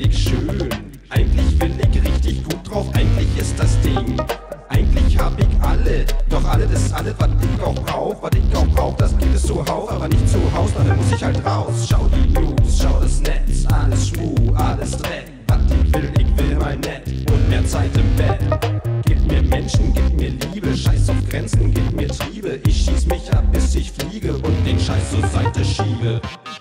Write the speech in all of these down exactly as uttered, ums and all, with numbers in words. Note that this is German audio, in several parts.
ich schön. Eigentlich bin ich richtig gut drauf, eigentlich ist das Ding. Eigentlich hab ich alle, doch alles ist alles, was ich auch brauch. Was ich auch brauch, das gibt es zuhauf, aber nicht zu Haus, dann muss ich halt raus. Schau die News, schau das Netz, alles Schmuh, alles Dreck. Was ich will, ich will mal nett und mehr Zeit im Bett. Gib mir Menschen, gib mir Liebe, scheiß auf Grenzen, gib mir Triebe. Ich schieß mich ab, bis ich fliege und den Scheiß zur Seite schiebe.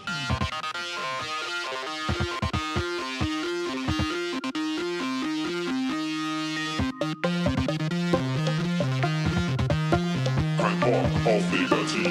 Kein Bock auf Negativ.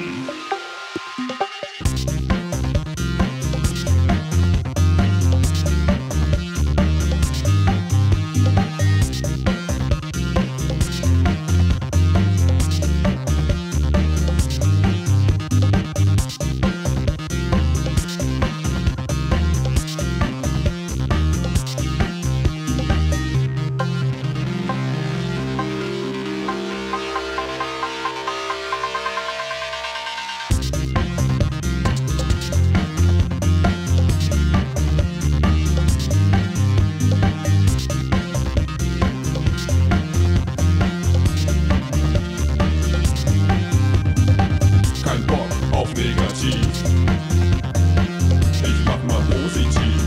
Ich mach mal positiv.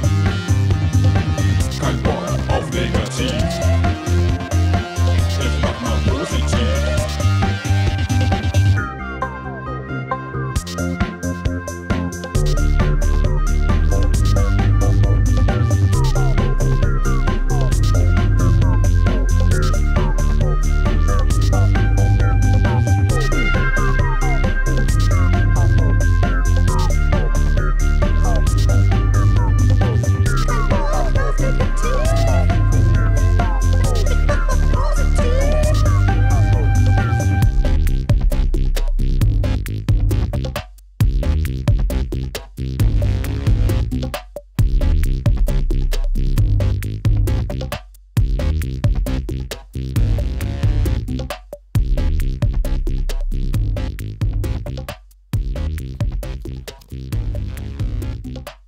Kein Bock auf Negativ. Ich mach mal positiv. Thank you.